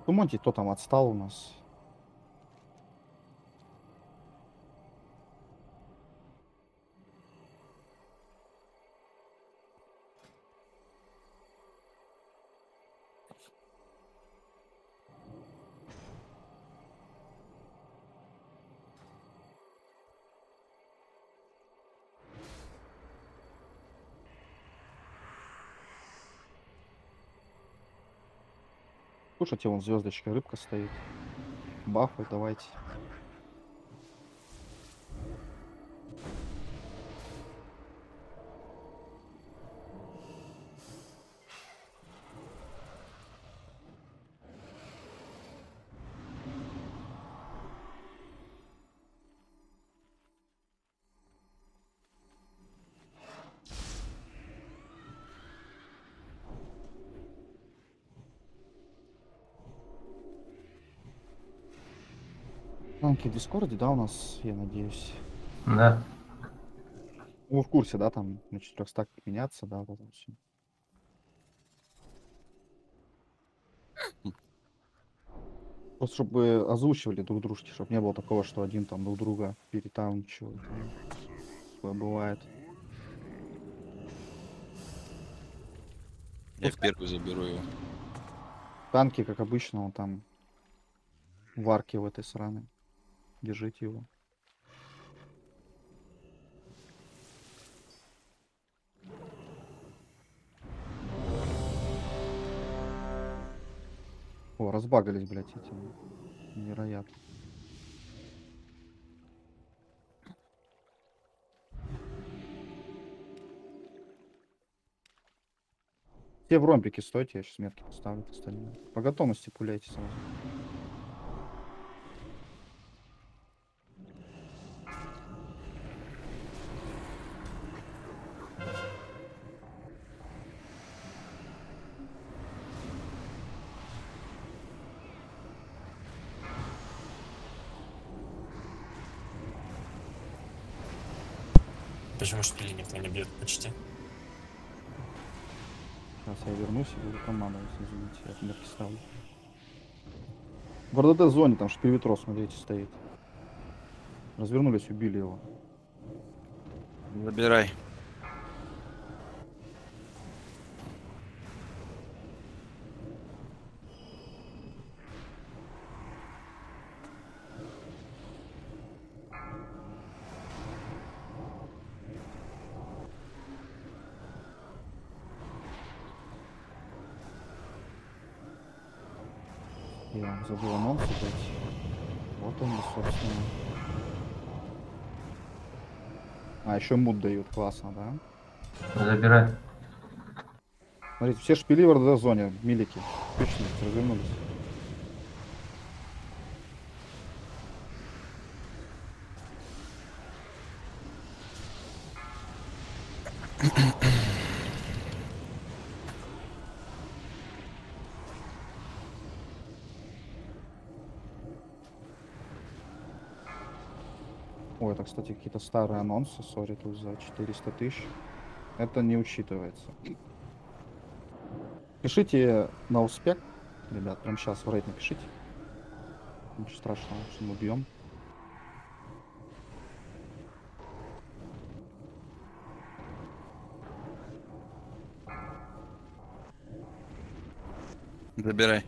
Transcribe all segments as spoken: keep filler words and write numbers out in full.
Думайте, кто там отстал у нас. Слушайте, вон звездочка, рыбка стоит. Бафы давайте. Танки в Дискорде, да, у нас, я надеюсь. Да. Вы в курсе, да, там на четырехстах меняться, да, вот это всё. Просто чтобы озвучивали друг дружки, чтобы не было такого, что один там друг друга перетаунчивает. Ну, такое бывает. Я Пускай первый заберу его. танки, как обычно, он там в арке в этой сраной. Держите его. О, разбагались, блядь, эти. Невероятно. Все в ромбике стойте, я сейчас метки поставлю остальные. По готовности пуляйте сразу. Почему шпили никто не бьет почти? Сейчас я вернусь и буду командовать, извините, я метки ставлю. В РДД зоне там шпиветро, смотрите, стоит. Развернулись, убили его. Забирай. Я забыл анонс дать. Вот он, собственно. А, еще муд дают, классно, да? Забирай. Смотрите, все шпили в РДД зоне, милики. Точно, развернулись. Ой, это, кстати, какие-то старые анонсы, сори, тут за четыреста тысяч. Это не учитывается. Пишите на успех, ребят, прямо сейчас в рейд напишите. Ничего страшного, что мы убьем. Забирай.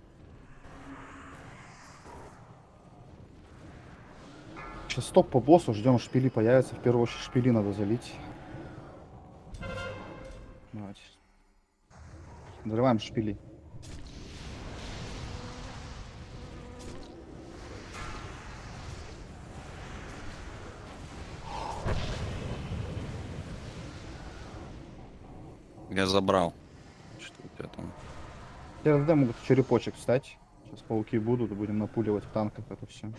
Сейчас стоп по боссу, ждем, шпили появятся. В первую очередь шпили надо залить. Давайте. Взрываем шпили. Я забрал. Что у тебя там? РДД могут в черепочек встать. Сейчас пауки будут, и будем напуливать в танках это все.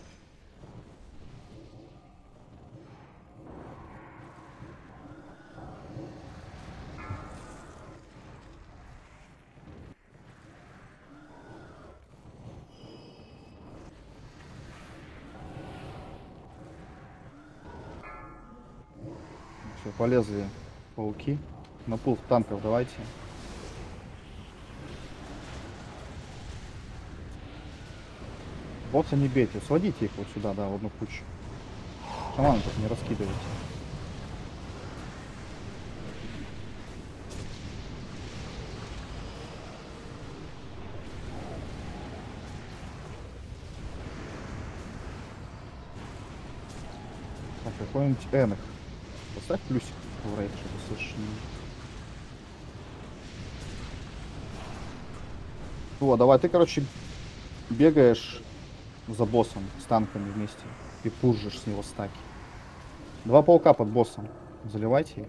Все, полезли пауки. На пул танков давайте. Босса не бейте, сводите их вот сюда, да, в одну кучу. Шамана тут не раскидывайте. Так, какой-нибудь энах. Поставь плюсик в рейд, чтобы слышишь. О, давай, ты, короче, бегаешь за боссом с танками вместе и пуржишь с него стаки. Два паука под боссом. Заливайте их.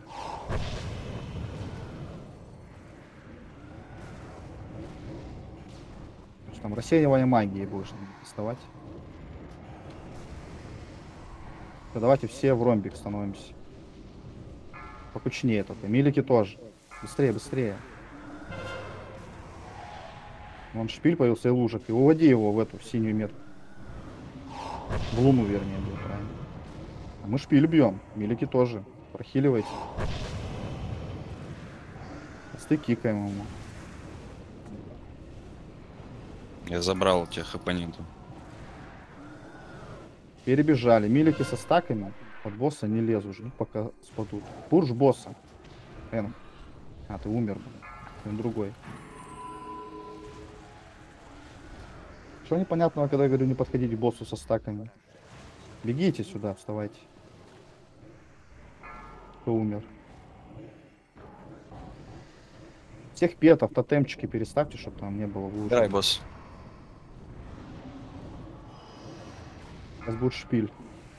Что там, рассеивание магии будешь доставать. Да, давайте все в ромбик становимся. Покучнее только. Милики тоже. Быстрее, быстрее. Вон шпиль появился и лужик. И уводи его в эту в синюю метку. В луну, вернее, будет правильно. А мы шпиль бьем. Милики тоже. Прохиливайте. Посты кикаем ему. Я забрал у тебя хп нету. Перебежали. Милики со стаками под босса не лезут уже, пока спадут. Пурж босса. Эн. А, ты умер. Он другой. Что непонятного, когда я говорю не подходить к боссу со стаками? Бегите сюда, вставайте. Кто умер? Всех петов, тотемчики переставьте, чтобы там не было лучше. Играй, босс. Сейчас будет шпиль.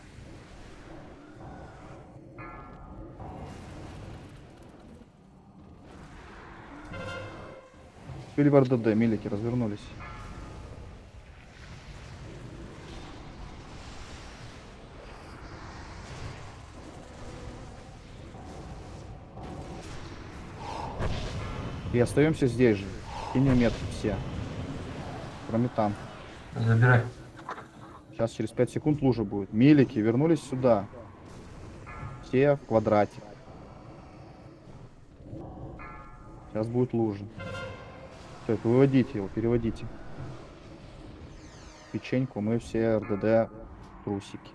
Шпиль в РДД, милики развернулись. И остаемся здесь же. Кинем метки все. Кроме танка. Забирай. Сейчас через пять секунд лужа будет. Милики вернулись сюда. Все в квадратик. Сейчас будет лужа. Все, выводите его, переводите. Печеньку, мы все РДД трусики.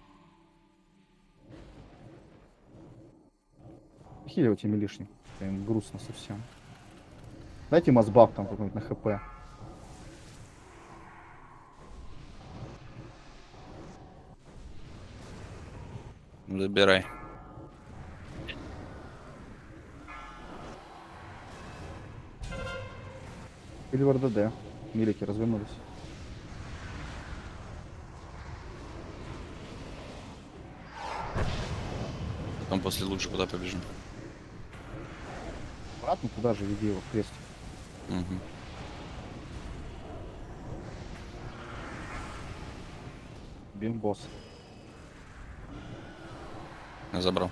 Хиливайте милишник. Им грустно совсем. Дайте мазбаф там какой-нибудь на хп. Забирай. Или в РДД. Милики развернулись. Потом после лучше куда побежим. Обратно туда же веди его, в крестик. Угу. Бим босс. Я забрал.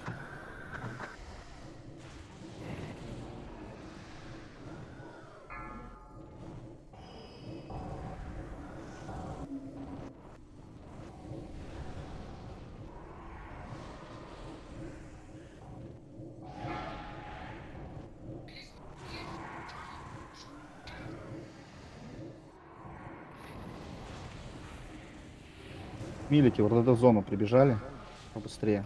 Милики в РДД зону прибежали. Побыстрее.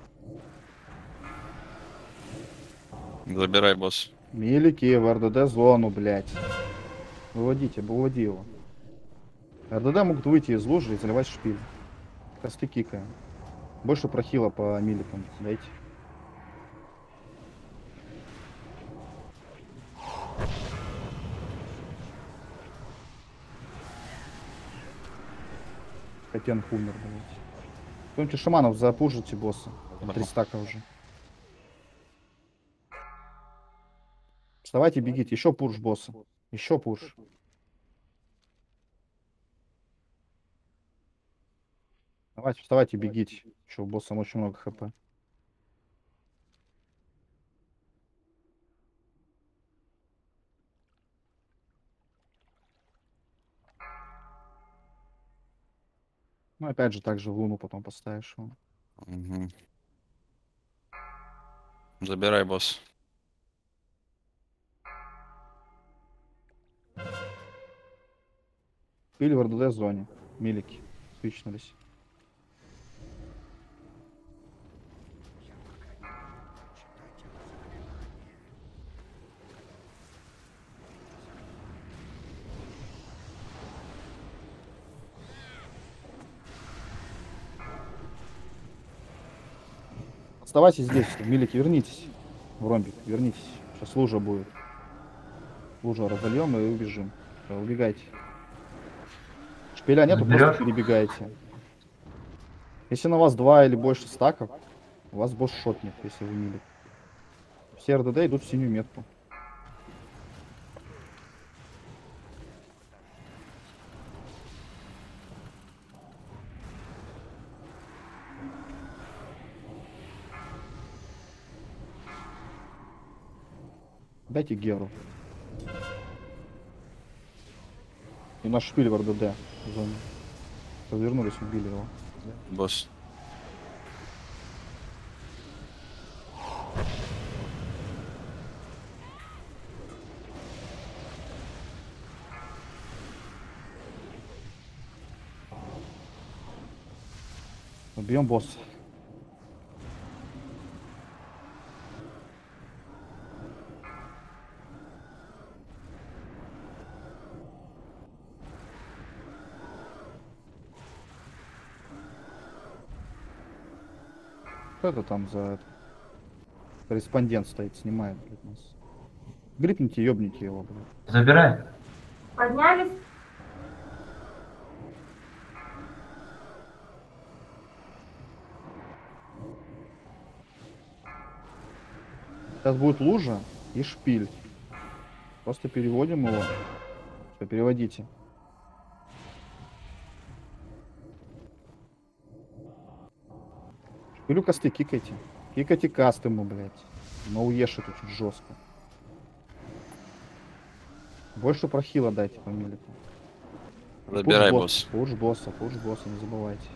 Забирай, босс. Милики в РДД зону, блядь. Выводите, выводи его. РДД могут выйти из лужи и заливать шпиль. Косты кикаем. Больше прохила по миликам дайте. Котенок умер, блядь. Кто-нибудь шаманов запушите босса. Три стака уже. Вставайте, бегите. Еще пуш босса. Еще пуш. Давайте, вставайте, бегите. Еще у босса очень много хп. Ну, опять же, так же в луну потом поставишь его. Угу. Забирай, босс. Или в РДД зоне. Милики. твичнулись. Оставайтесь здесь, милики, вернитесь. В ромбик, вернитесь. Сейчас лужа будет. Лужу разольем и убежим. Всё, убегайте. Шпиля нету, просто Заберёшь? перебегайте. Если на вас два или больше стаков, у вас босс шотнет, если вы милик. Все РДД идут в синюю метку. Дайте Геру. И наш шпиль в РДД в зоне. Развернулись, убили его. Босс. Убьем босса. Что это там за это? Корреспондент стоит, снимает, блядь, нас. Грипните, ёбните его, блядь. Забирай. Поднялись? Сейчас будет лужа и шпиль. Просто переводим его. Все, переводите. Шпилю косты кикайте. Кикайте каст ему, блядь. Но уешит очень жестко. Больше прохила дайте по милику. Забирай, Пуш босс. Пуш босса, пуш босса, не забывайте.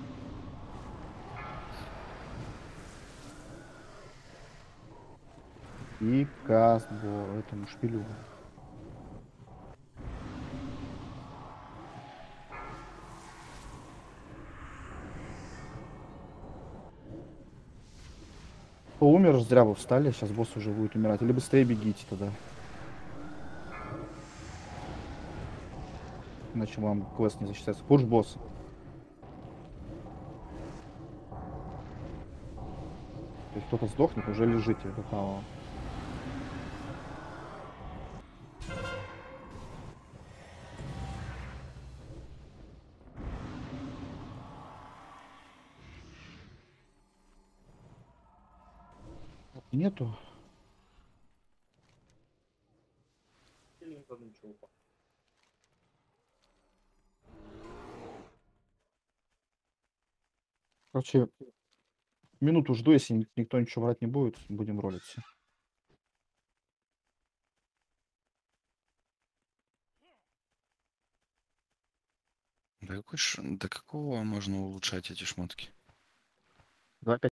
И каст бо этому шпилю. Кто умер, зря вы встали, сейчас босс уже будет умирать. Или быстрее бегите тогда. Иначе вам квест не засчитается. Пуш босса. То есть кто-то сдохнет, уже лежите. Это там. Нету. Короче, минуту жду, если ник- никто ничего врать не будет, будем ролиться. Да какой ш... До какого можно улучшать эти шмотки? два